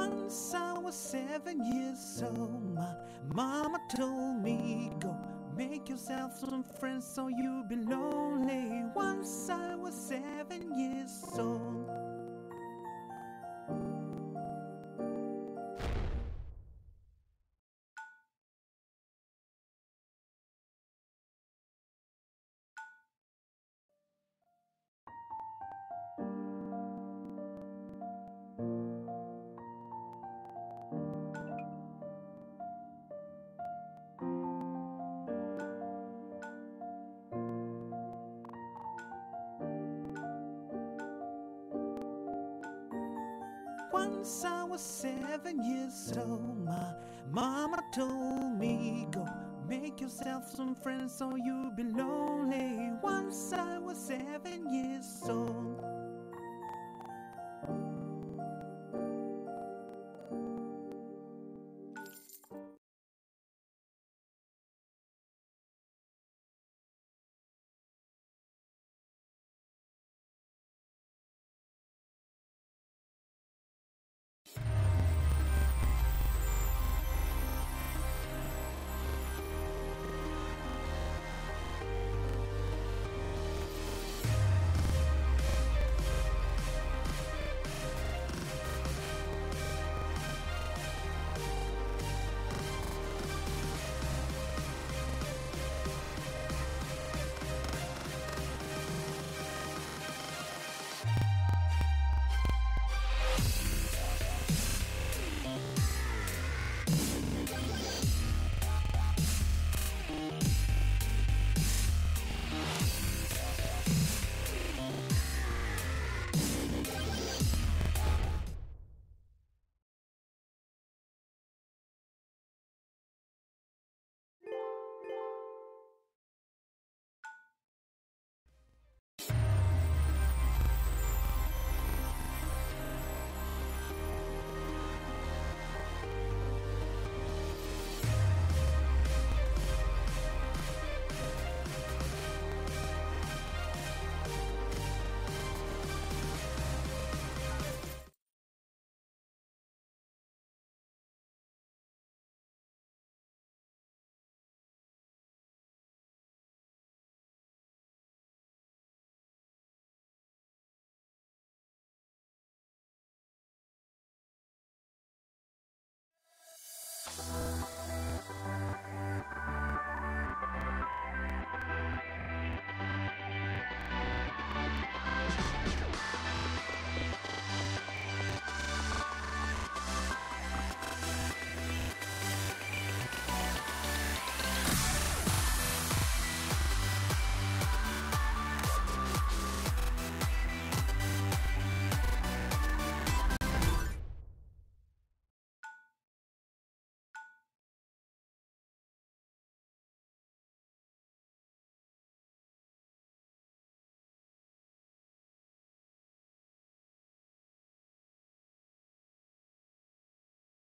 Once I was 7 years old, my mama told me, go make yourself some friends so you'll be lonely. Once I was 7 years old. Once I was 7 years old, my mama told me, go make yourself some friends so you'll be lonely. Once I was 7 years